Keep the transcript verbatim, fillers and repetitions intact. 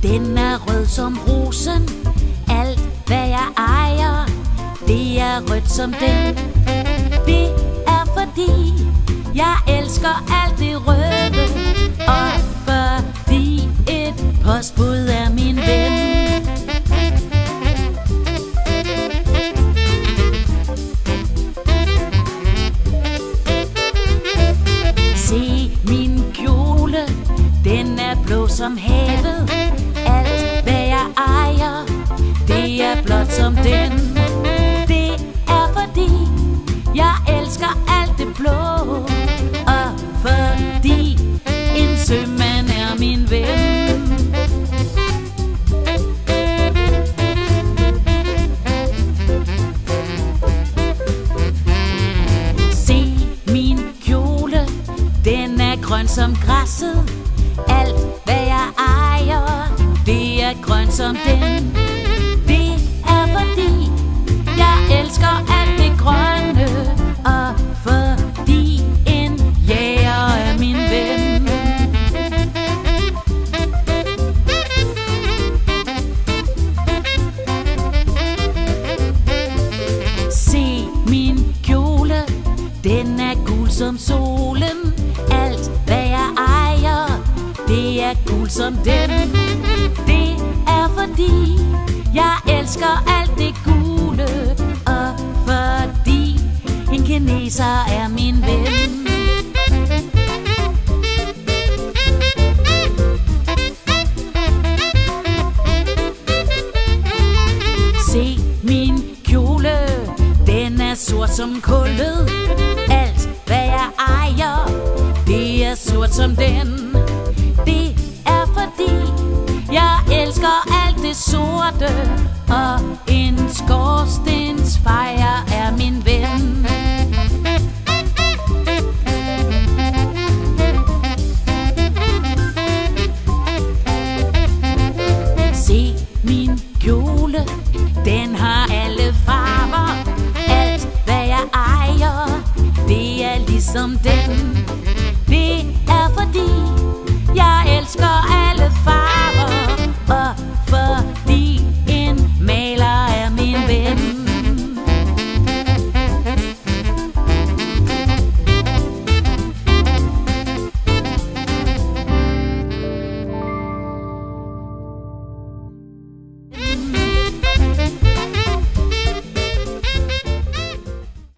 Den er rød som rosen. Alt hvad jeg ejer, det er rødt som den. Det er fordi jeg elsker alt det røde, og fordi et postbud er min ven. Se min kjole, den er blå som havet. Alt hvad jeg ejer, det er blåt som den. Det er fordi jeg elsker alt det blå, og fordi en sømand er min ven. Se min kjole, den er grøn som græsset. Alt hvad jeg ejer, det er grønt som den. Det er fordi jeg elsker alt det grønne, og fordi en jæger er min ven. Se min kjole, den er gul som solen. Alt hvad jeg ejer, det er gul som den. Det er fordi jeg elsker alt det gule, og fordi en kineser er min ven. Se min kjole, den er sort som kullet. Alt hvad jeg ejer, det er sort som den. Det er fordi jeg elsker alt det sorte, og en skorstensfejer er min ven. Se min kjole, den har alle farver. Alt hvad jeg ejer, det er ligesom den.